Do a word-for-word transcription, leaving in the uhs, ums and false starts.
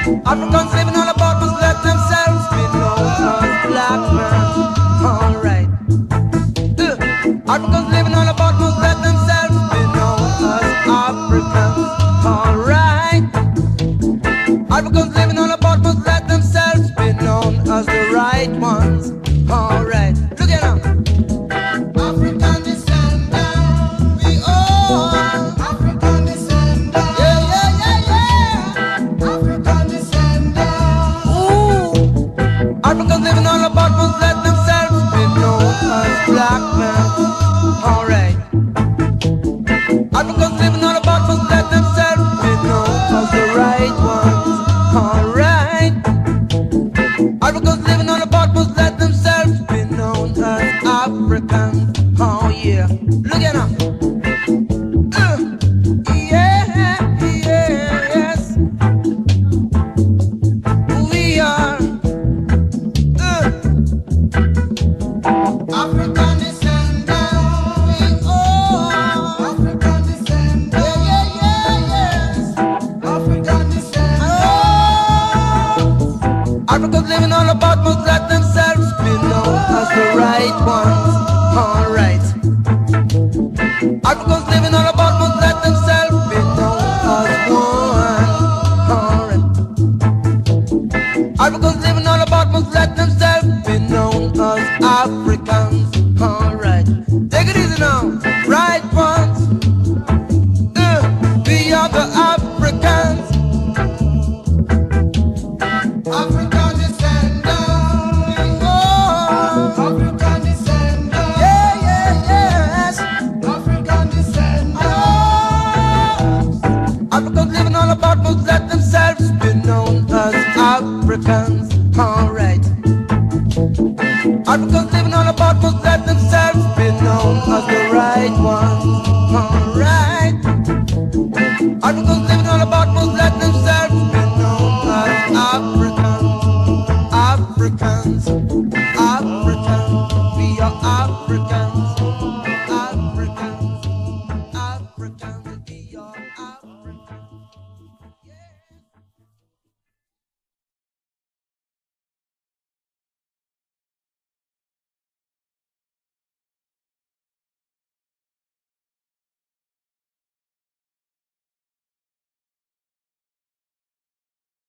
Africans living all about must let themselves be known as black men. Alright. Uh, Africans living all about must let themselves be known as Africans. Alright. Africans living all about must let themselves be known as the right ones. Alright. Look at now. African descendant, we all African descendant. Yeah, yeah, yeah, yeah. African descendant. Ooh. Africans living all about must let themselves be known as black men. Alright. Africans living all about must let themselves be known as the right ones. Alright. Africans living all about must let themselves be known as Africans. Oh yeah. Look at them. Uh, yeah, yes. We are uh, African descendant. We are African descendant. Yeah, yeah, yeah, yes. African descendant. Oh. Africans living all about must let themselves be known as the right ones. Alright. Africans living all about must let themselves be known as one. Alright. Africans living all about must let themselves be known as Africans. Alright. Take it easy now. Right ones. Uh, we are the Africans. African descendant. We are African descendant. Yeah, yeah, yes. African descendant. Oh. Africans living all about must let themselves be known as Africans. Alright. Africans living all about must let themselves be known as the right ones. Alright.